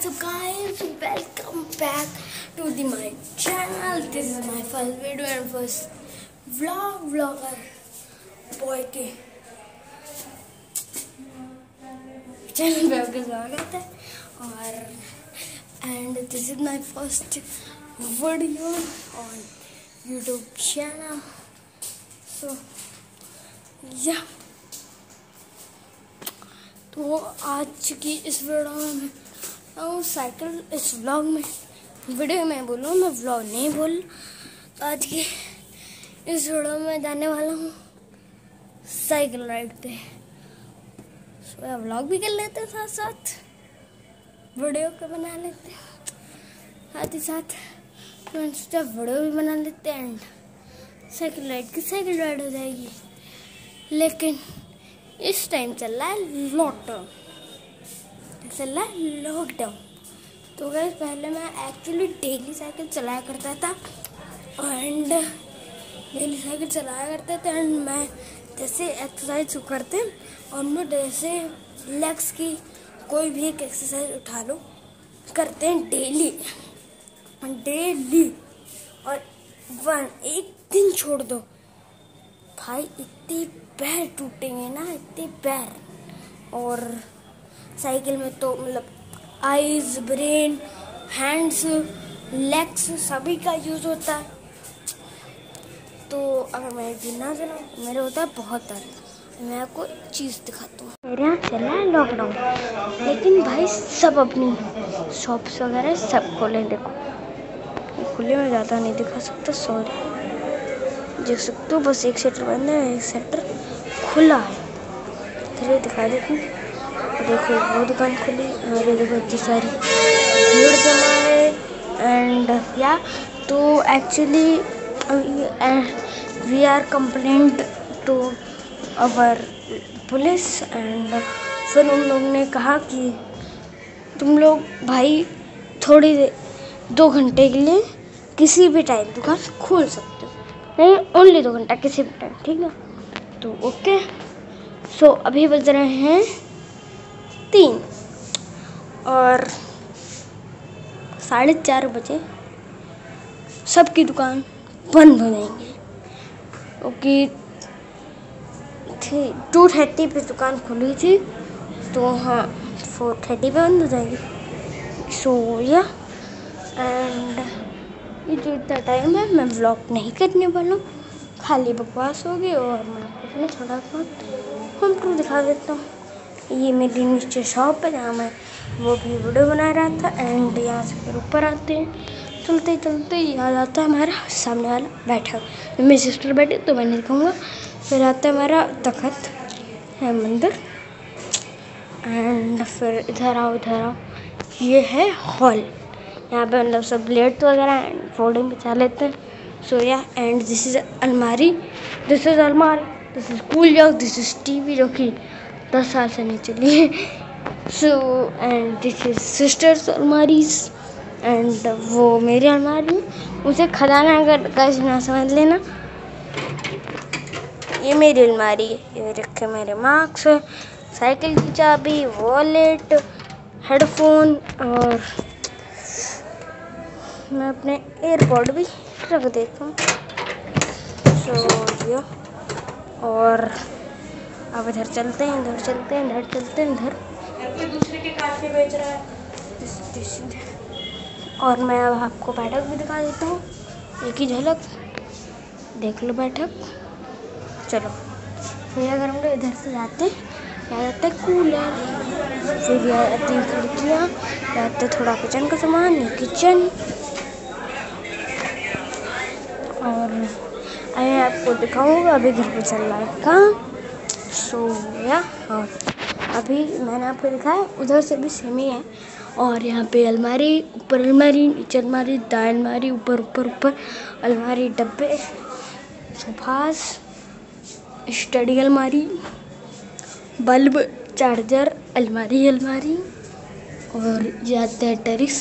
So guys, welcome back to my channel. This is my first video and first vlogger boy के channel पे आपका स्वागत है और and this is my first video on YouTube channel. So yeah. तो आज की इस वीडियो में साइकिल इस व्लॉग में वीडियो में बोलूँ, मैं व्लॉग नहीं बोल। तो आज की इस वीडियो में जाने वाला हूँ साइकिल राइड पे। सो व्लॉग भी कर लेते हैं, साथ साथ वीडियो को बना लेते हैं, साथ ही साथ वीडियो भी बना लेते हैं एंड साइकिल राइड हो जाएगी। लेकिन इस टाइम चल रहा है लॉकडाउन। तो गाइस पहले मैं एक्चुअली डेली साइकिल चलाया करता था एंड मैं जैसे एक्सरसाइज करते और मैं जैसे लेग्स की कोई भी एक एक्सरसाइज उठा लो करते हैं डेली और एक दिन छोड़ दो भाई, इतने पैर टूटेंगे ना, इतने पैर। और साइकिल में तो मतलब आईज, ब्रेन, हैंड्स, लेग्स सभी का यूज होता है। तो अगर मैं गिनना चलाऊँ मेरे होता है बहुत दर्द। मैं आपको एक चीज़ दिखाता हूँ। मेरे यहाँ चल रहा है लॉकडाउन, लेकिन भाई सब अपनी शॉप्स वगैरह सब खोले। देखो खुले में ज़्यादा नहीं दिखा सकता, सॉरी, देख सकते हो बस एक शटर बंद है, एक शटर खुला है। चलिए दिखा देती हूँ। देखो वो दुकान खुली और ये देखो इतनी सारी भीड़ जमा है एंड या तो actually we are complaint to our police and फिर उन लोगों ने कहा कि तुम लोग भाई थोड़ी देर 2 घंटे के लिए किसी भी टाइम दुकान खोल सकते हो, नहीं ओनली 2 घंटा किसी भी टाइम, ठीक है। तो ओके। सो अभी बज रहे हैं 3 और 4:30 बजे सबकी दुकान बंद हो जाएंगी क्योंकि 2:30 पे दुकान खुली थी, तो हाँ 4:30 पे बंद हो जाएगी। सो या एंड ये जो इतना टाइम है मैं व्लॉग नहीं करने वाला हूँ, खाली बकवास होगी और मैं आपको थोड़ा बहुत होम टूर दिखा देता हूँ। ये मेरी नीचे शॉप है जहाँ मैं वो भी वीडियो बना रहा था एंड यहाँ से फिर ऊपर आते हैं, चलते चलते याद आता है हमारा सामने वाला बैठक। मेरी सिस्टर बैठी तो मैं नहीं दिखाऊँगा। फिर आता है हमारा तखत है मंदिर एंड फिर इधर आओ ये है हॉल। यहाँ पे मतलब सब प्लेट वगैरह एंड फोल्डिंग बिछा लेते हैं। So yeah and this is अलमारी, this is cool jock, this is TV जो कि 10 साल से नहीं चली है। So and this is sisters अलमारीज एंड वो मेरी अलमारी, उसे खजाना अगर कैसे ना समझ लेना। ये मेरी अलमारी है, ये रखे मेरे मार्क्स, साइकिल की चाबी, वॉलेट, हेडफोन और मैं अपने एयरपॉड भी रख देता हूँ। सो ये और अब इधर चलते हैं, इधर कोई दूसरे के काफी बेच रहा है। और मैं अब आपको बैठक भी दिखा देता हूँ, एक ही झलक देख लो बैठक। चलो फिर अगर हम लोग इधर से जाते यहाँ जाता है कूलर, फिर यहाँ आती हैं खिड़कियाँ, जाते थोड़ा किचन का सामान, ये किचन। और मैं आपको दिखाऊंगा अभी घर पे चल रहा है काम। सो या और अभी मैंने आपको दिखाया उधर से भी सेम ही है। और यहाँ पे अलमारी, ऊपर अलमारी, नीचे अलमारी, दाएं अलमारी, ऊपर अलमारी, डब्बे, सोफास, स्टडी अलमारी, बल्ब, चार्जर, अलमारी और जाते हैं टेरिस।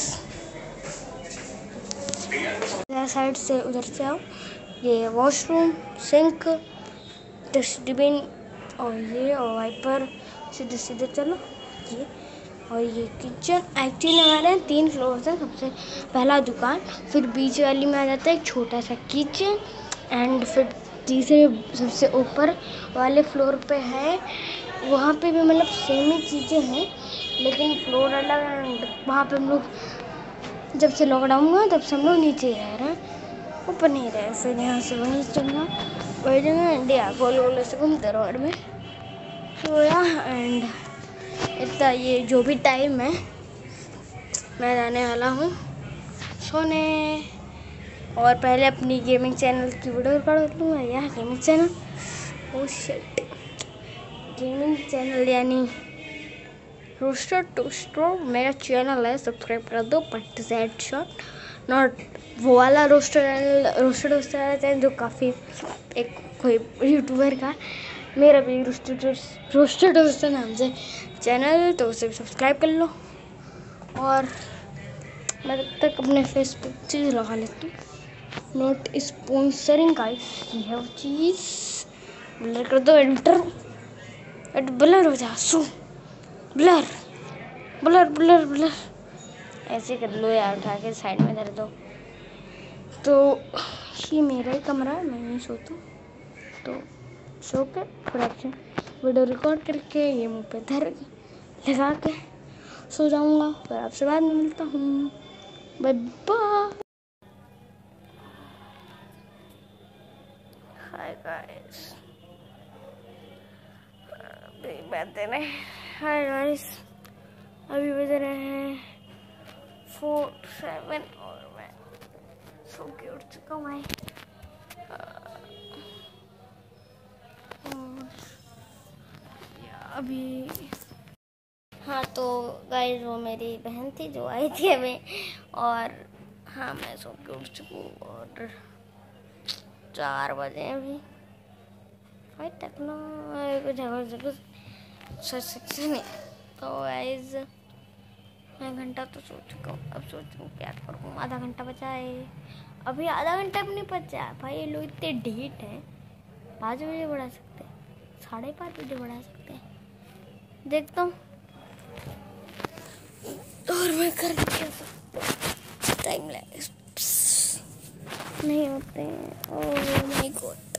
साइड से उधर से आओ, ये वॉशरूम, सिंक, डस्टबिन और ये और वाइपर, सीधे चलो ये और ये किचन एक्चुअली हमारे यहाँ 3 फ्लोर है। सबसे पहला दुकान, फिर बीच वाली में आ जाता है एक छोटा सा किचन, एंड फिर तीसरे सबसे ऊपर वाले फ्लोर पे है, वहाँ पे भी मतलब सेम ही चीज़ें हैं लेकिन फ्लोर अलग है। वहाँ पे हम लोग जब से लॉकडाउन हुआ तब से हम लोग नीचे ही रह रहे हैं, ऊपर नहीं रहे। फिर यहाँ से वहीं चलना वही जगह इंडिया गोल गोल से घूमते रोड में सोया। एंड इतना ये जो भी टाइम है मैं जाने वाला हूँ सोने, और पहले अपनी गेमिंग चैनल की वीडियो रिकॉर्ड कर लूँगा। यह gaming channel, oh shit, gaming channel यानी रोस्टर टोस्टर मेरा चैनल है, सब्सक्राइब कर दो। बट दैट शॉट नॉट वो वाला रोस्टर टोस्टर वाला चैनल जो काफ़ी एक कोई यूट्यूबर का, मेरा भी रोस्टर टोस्टर नाम से चैनल, तो उसे भी सब्सक्राइब कर लो। और मैं तब तक अपने फेस पे चीज़ लगा लेती हूँ, नॉट स्पॉन्सरिंग गाइस, ये वो चीज़ ब्लर कर दो, एंटर, ब्लर हो जा, so blur blur blur blur ऐसे कर लो यार, उठा के साइड में धर दो। तो ये मेरा ही कमरा है, मैं नहीं सोता, तो सो के थोड़ा वीडियो रिकॉर्ड करके ये मुंह पे धर लगा के सो जाऊंगा। फिर आपसे बाद में मिलता हूँ, bye bye. Hi guys, hi guys, अभी बज रहे हैं 4-7 और मैं सो के उठ चुका हूँ। अभी हाँ, तो गाइस वो मेरी बहन थी जो आई थी अभी, और हाँ मैं सो के उठ चुकी हूँ और 4 बजे अभी भाई तक ना कुछ सच नहीं। तो गाइस मैं घंटा तो सो चुका हूँ, अब सोच रहा हूँ क्या करूँ। आधा घंटा बचा है, अभी आधा घंटा भी नहीं बचा भाई। ये लोग इतने ढीठ हैं, 5 बजे बढ़ा सकते हैं, 5:30 बजे बढ़ा सकते हैं, देखता हूँ और मैं कर क्या सकता, टाइम नहीं होते हैं। ओह माय गॉड,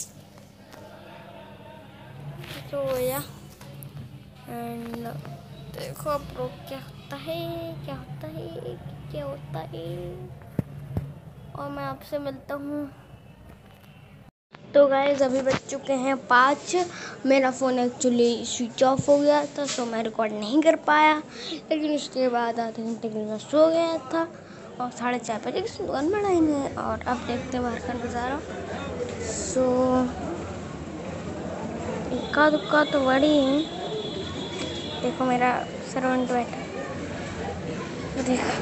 तो या एंड देखो अब क्या होता है, क्या होता है, क्या होता है, और मैं आपसे मिलता हूँ। तो गाइस अभी बज चुके हैं 5। मेरा फ़ोन एक्चुअली स्विच ऑफ हो गया था, सो मैं रिकॉर्ड नहीं कर पाया, लेकिन उसके बाद आधे घंटे के लिए मैं सो गया था और 4:30 बजे की दुकान बढ़ाएंगे। और अब देखते हैं बाहर का नज़ारा। सो इक्का दुक्का तो बड़ी है, देखो मेरा सर्वेंट बैठा, देखो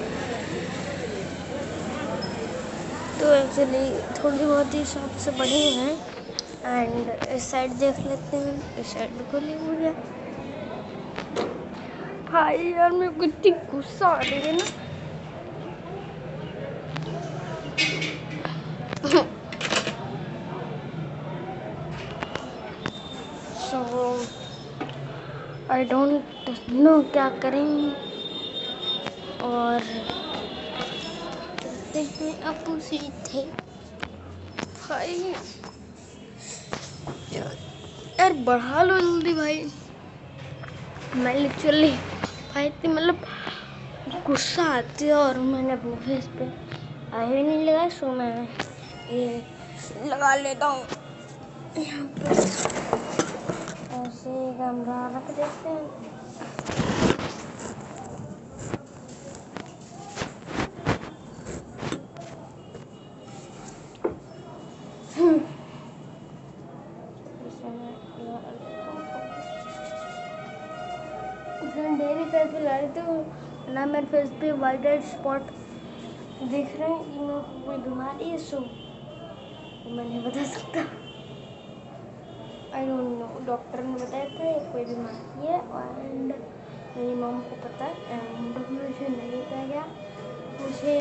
तो एक्चुअली थोड़ी बहुत ही शॉप से बड़ी हैं। एंड इस साइड देख लेते हैं, इस साइड भी खुली हुई है। भाई यार मेरे को इतनी गुस्सा आ रही है ना, सो आई डोंट नो क्या करें, और देखते हैं अब सीधे। भाई यार बढ़ा लो जल्दी भाई, मैं लिटरली भाई इतनी मतलब गुस्सा आती है, और मैंने अपने फेस पे आई नहीं लगाया, सो मैं ये लगा लेता हूँ यहाँ पे, ऐसे कैमरा रख देते हैं। डेली फेस पे ला रही थी ना, मेरे फेस पे वाइट स्पॉट दिख रहे हैं, कि मेरे को कोई बीमारी है, सो मैं नहीं बता सकता, आई डोंट नो। डॉक्टर ने बताया था ये कोई बीमारी है, एंड मेरी मॉम को पता है, एंड मुझे नहीं कहा गया मुझे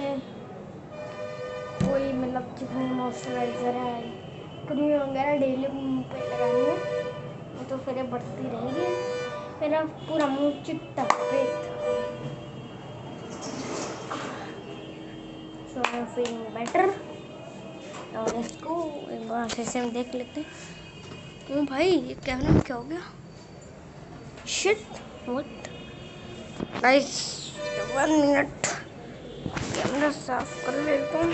कोई मतलब जितने मॉइस्चराइज़र है, क्रीम वगैरह डेली मुँह पे लगानी है, तो फिर ये बढ़ती रहेगी, मेरा पूरा मुँह चिट्टा सफेद। Feeling better. और इसको एक बार अच्छे से हम देख लेते हैं। ओ भाई, ये कैमरे में क्या हो गया? Shit, what guys, 1 minute camera साफ कर लेता हूँ।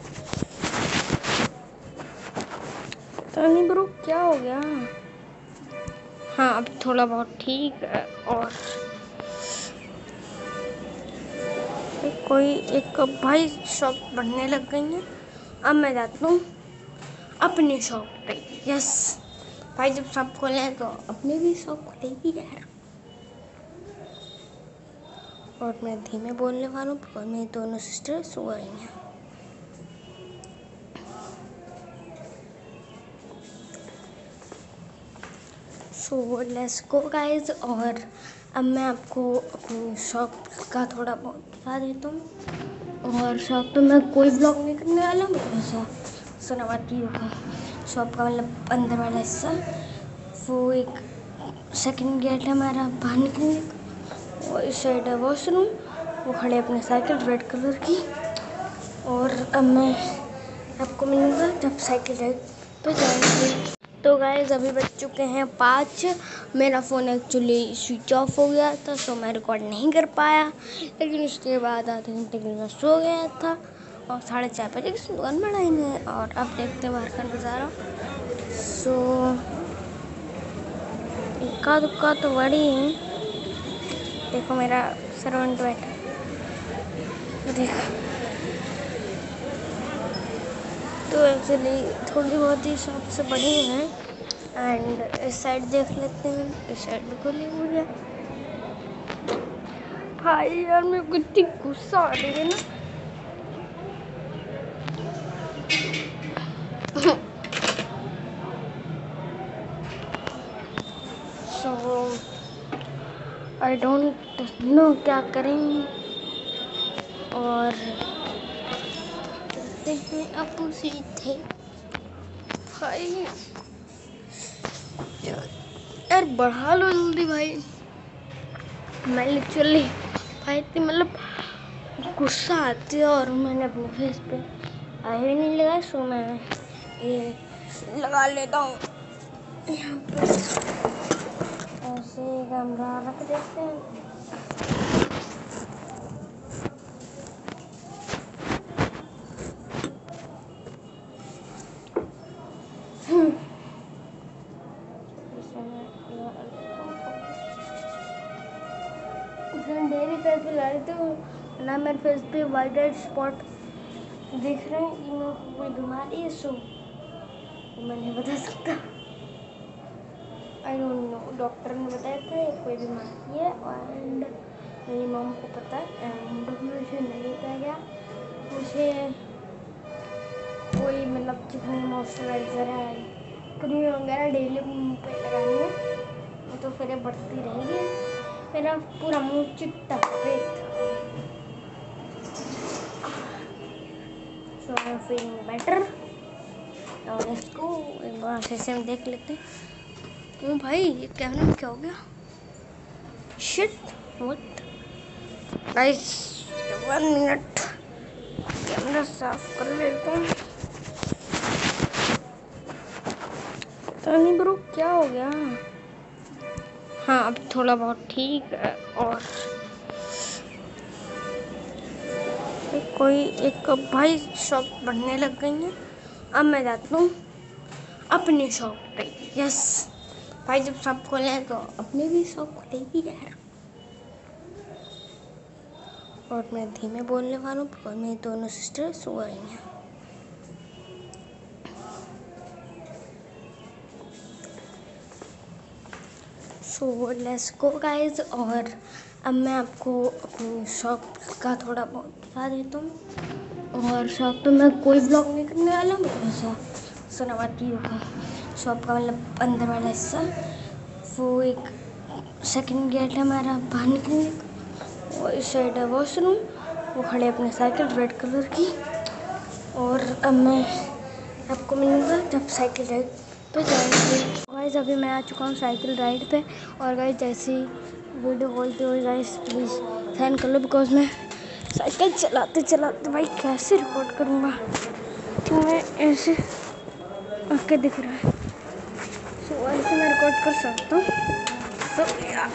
पता नहीं ब्रो क्या हो गया। हाँ, अब थोड़ा बहुत ठीक है। और कोई एक भाई शॉप बढ़ने लग गई है। अब मैं जाता हूँ अपनी शॉप पे। यस भाई, जब शॉप खोले तो अपनी भी शॉप खुलेगी यार। और मैं धीमे बोलने वाला हूँ बिकॉज मेरी दोनों सिस्टर सो गई हैं। So let's go guys. और अब मैं आपको अपनी शॉप का थोड़ा बहुत बता देता हूँ। और शॉप पे मैं कोई ब्लॉग नहीं करने वाला हूँ, ऐसा सुनावाती होगा। शॉप का मतलब अंदर वाला हिस्सा, वो एक सेकंड गेट है हमारा बाहर निकलने का। और इस साइड है वॉशरूम, वो खड़े अपने साइकिल रेड कलर की। और अब मैं आपको मिलूँगा जब साइकिल राइड पे जाएंगे। तो गाइस अभी बज चुके हैं 5। मेरा फ़ोन एक्चुअली स्विच ऑफ हो गया था, सो मैं रिकॉर्ड नहीं कर पाया। लेकिन उसके बाद आधे घंटे के लिए मैं सो गया था और 4:30 बजे की दुकान बढ़ाएंगे। और अब देखते हैं बाहर का नज़ारा। सो इक्का दुक्का तो बड़ी है। देखो मेरा सर्वेंट बैठा, देखो। तो एक्चुअली थोड़ी बहुत ही शॉप से बड़ी है। एंड इस साइड देख लेते हैं, इस साइड भी खुली हुई है। भाई यार, मेरे को इतनी गुस्सा आ रही है ना। सो आई डोंट नो क्या करें। और चलते हैं अब सीधे। भाई यार बढ़ा लो जल्दी भाई। मैं लिटरली भाई इतनी मतलब गुस्सा आती है। और मैंने अपने फेस पे आई नहीं लगाया, सो मैं ये लगा लेता हूँ यहाँ पे। ऐसे कैमरा रख देते हैं। डेली फेस पे ला रही थी ना, मेरे फेस पे वाइट स्पॉट दिख रहे हैं। कि मेरे को कोई बीमारी है, सो मैं नहीं बता सकता। आई डोंट नो, डॉक्टर ने बताया था ये कोई बीमारी है। एंड मेरी मॉम को पता है। एंड मुझे नहीं बताया गया। मुझे कोई मतलब जितने मॉइस्चराइज़र है, क्रीम वगैरह डेली मुँह पे लगानी है, तो फिर बढ़ती रहेगी। मेरा पूरा मुँह चिट्टा सफेद। So I am feeling better. और इसको एक बार अच्छे से हम देख लेते हैं। ओ भाई, ये कैमरे में क्या हो गया? Shit, what guys, 1 minute camera साफ कर लेता हूँ। पता नहीं ब्रो क्या हो गया। हाँ, अब थोड़ा बहुत ठीक है। और कोई एक भाई शॉप बढ़ने लग गई है। अब मैं जाता हूँ अपनी शॉप पे। यस भाई, जब शॉप खोले तो अपनी भी शॉप खुलेगी यार। और मैं धीमे बोलने वाला हूँ बिकॉज मेरी दोनों सिस्टर सो गई हैं। So let's go guys. और अब मैं आपको अपनी शॉप का थोड़ा बहुत बता देता हूँ। और शॉप पे मैं कोई ब्लॉग नहीं करने वाला हूँ, ऐसा सुनावाती होगा। शॉप का मतलब अंदर वाला हिस्सा, वो एक सेकंड गेट है हमारा बाहर निकलने का। और इस साइड है वॉशरूम, वो खड़े अपने साइकिल रेड कलर की। और अब मैं आपको मिलूँगा जब साइकिल राइड पे जाएंगे। गाइस अभी मैं आ चुका हूँ साइकिल राइड पे। और गाइस जैसे ही वीडियो खोलते हुए गाइस प्लीज़ साइन कर लो बिकॉज मैं साइकिल चलाते चलाते भाई कैसे रिकॉर्ड करूँगा कि मैं ऐसे आके दिख रहा है। सो ऐसे मैं रिकॉर्ड कर सकता हूँ। तो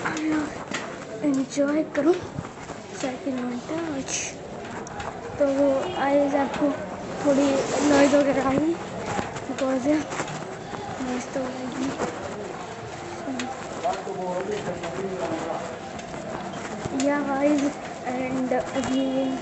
एंजॉय करूँ साइकिल मोन्टाज। तो आज आपको थोड़ी नॉइज़ वगैरह आएगी बिकॉज नॉइज़ तो आएगी। या गाइस एंड अगेन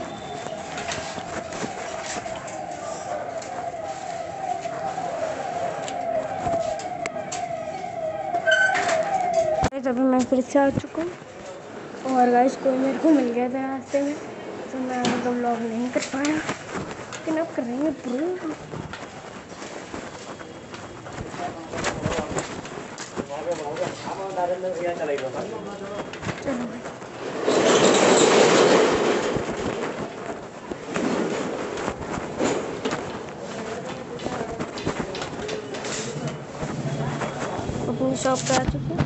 अभी मैं फिर से आ चुका हूँ और गाइस कोई मेरे को मिल गया था रास्ते में, तो मैं तो व्लॉग नहीं कर पाया, लेकिन अब करेंगे ब्रो। चलो भाई अपनी शॉप पे आ चुके हैं।